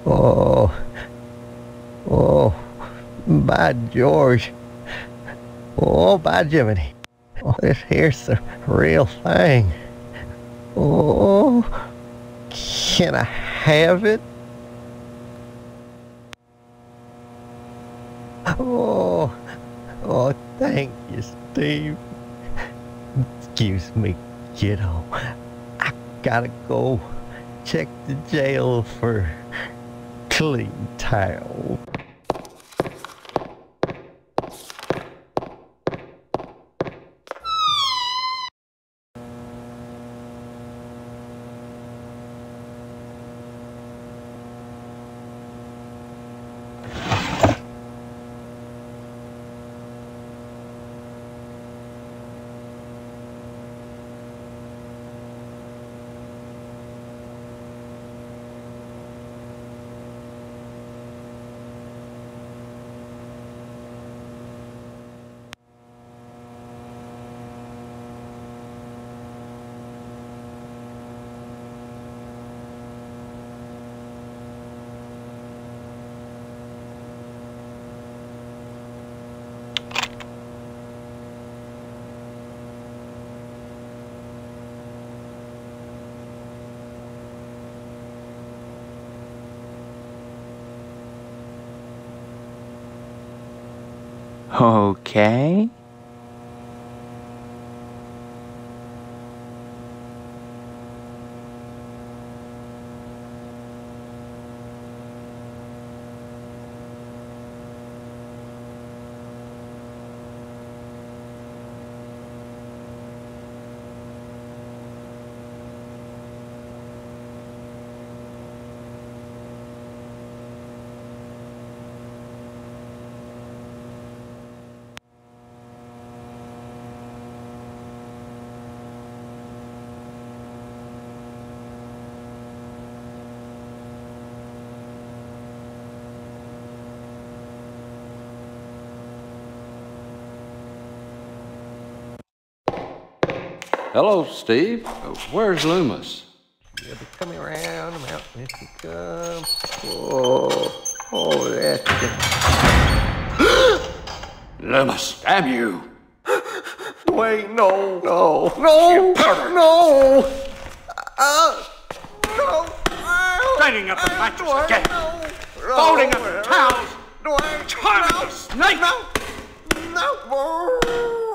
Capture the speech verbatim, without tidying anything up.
Oh, oh, by George. Oh, by Jiminy. Oh, this here's the real thing. Oh, can I have it? Oh, oh, thank you, Steve. Excuse me, kiddo. I gotta go check the jail for clean towel. Okay. Hello, Steve. Uh, Where's Loomis? You'll be coming around the mountain if you come. Oh, oh, that's it. Loomis, damn you! Wait, no, no, no, You pervert! no! Uh, no! Uh, Straining up the mattress Dwayne, again! no, no, Folding up the towels! Dwayne, Charming no, snake! no, no, no.